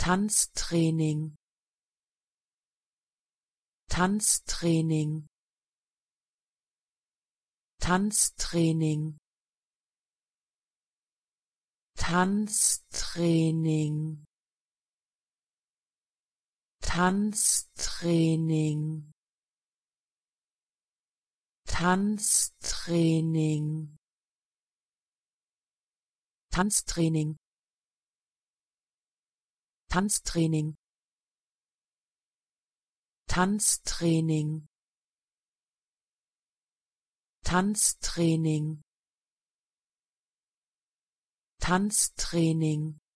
Tanztraining, Tanztraining, Tanztraining, Tanztraining, Tanztraining, Tanztraining, Tanztraining, Tanztraining, Tanztraining, Tanztraining, Tanztraining,